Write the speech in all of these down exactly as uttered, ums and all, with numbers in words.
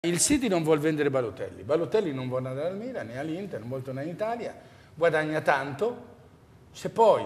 Il City non vuole vendere Balotelli, Balotelli non vuole andare al Milan, né all'Inter, non vuole tornare in Italia, guadagna tanto, se poi,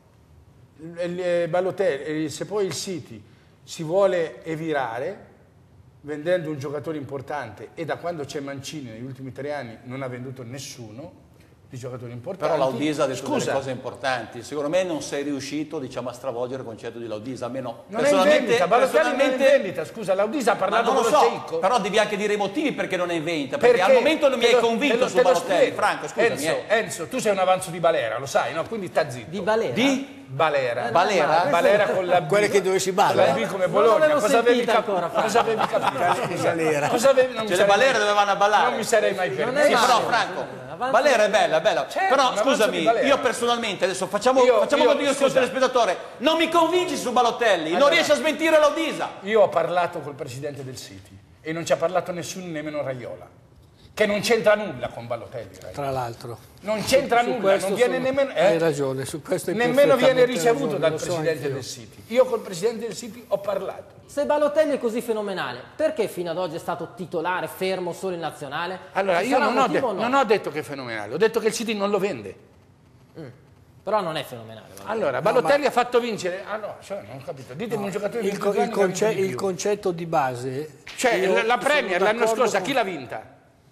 Balotelli, se poi il City si vuole evirare vendendo un giocatore importante e da quando c'è Mancini negli ultimi tre anni non ha venduto nessuno di giocatori importanti. Però Laudisa ha detto Scusa, delle cose importanti, secondo me non sei riuscito, diciamo, a stravolgere il concetto di Laudisa, almeno non è in vendita, Balotelli non è in vendita, scusa, Laudisa ha parlato con lo Seicco. Però devi anche dire i motivi perché non è in vendita, perché, perché al momento non mi hai lo, convinto su Balotelli, Franco, scusami. Enzo, eh. Enzo, tu sei un avanzo di Balera, lo sai, no? Quindi sta zitto. Di Balera? Di? Balera. Balera? Balera con la B. Quelle che dove si balla. Con la B come Bologna. Non Cosa avevi, cap ancora, cosa avevi capito? Balera. Cosa avevi? Non Cioè le balere dove vanno a ballare? Non mi sarei mai Non permesso. è Sì, però male. Franco, Avanza- Balera è bella, è bella. Certo, però un avanzo scusami, di Balera. io personalmente, adesso facciamo, Io- facciamo io- conto io sia un scusa. telespettatore, non mi convinci su Balotelli, non Allora. riesci a smentire Laudisa. Io ho parlato col presidente del City e non ci ha parlato nessuno, nemmeno Raiola, che non c'entra nulla con Balotelli. Raiola. Tra l'altro. Non c'entra Su nulla, questo non viene sono- nemmeno... eh? Hai ragione, su questo hai Nemmeno viene perfettamente ricevuto ragione, dal lo so presidente anch'io. del City. Io col presidente del City ho parlato. Se Balotelli è così fenomenale, perché fino ad oggi è stato titolare fermo solo in nazionale? Allora, Ci io sarà non un ho, de motivo o no? non ho detto che è fenomenale, ho detto che il City non lo vende. Però non è fenomenale. Balotelli. Allora, Balotelli ha fatto vincere... Ah no, cioè, non ho capito. Ditemi un giocatore Il, di co- due il anni che ha vinto conce- di il più. concetto di base. Cioè, io la, la sono Premier l'anno d'accordo scorso con- chi l'ha vinta?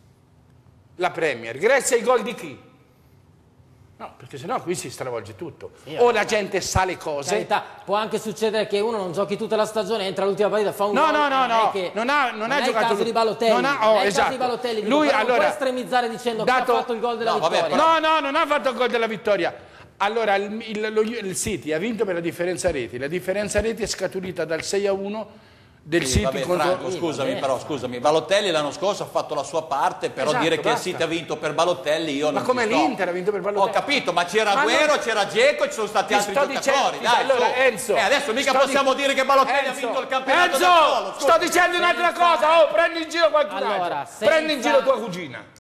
La Premier. Grazie ai gol di chi? No, perché sennò qui si stravolge tutto. Sì, o la gente sa le cose... Carità, può anche succedere che uno non giochi tutta la stagione, entra all'ultima partita, fa un No, gol. no, no, non è no, che- non ha, non non ha è giocato... il caso di Balotelli, Non ha, oh, non è il esatto. caso di Balotelli, dico, Lui però allora... non puoi estremizzare dicendo dato- che ha fatto il gol della No, vabbè, vittoria. però- No, no, non ha fatto il gol della vittoria. Allora, il, il, lo- il City ha vinto per la differenza reti. La differenza reti è scaturita dal sei a uno del Sì, City vabbè, contro... Franco, scusami, però scusami, Balotelli l'anno scorso ha fatto la sua parte, però Esatto, dire che il basta. City ha vinto per Balotelli io Ma non come ci sto. l'Inter ha vinto per Balotelli? Ho capito, ma c'era Ma Agüero, non- c'era Dzeko, ci sono stati Ti altri sto giocatori, dicendo- dai, allora, su. Enzo, Eh, adesso mica sto possiamo di- dire che Balotelli ha Enzo, vinto il campionato Enzo, da solo. sto dicendo un'altra cosa, oh, prendi in giro qualcun Allora, altro, senza- prendi in giro tua cugina.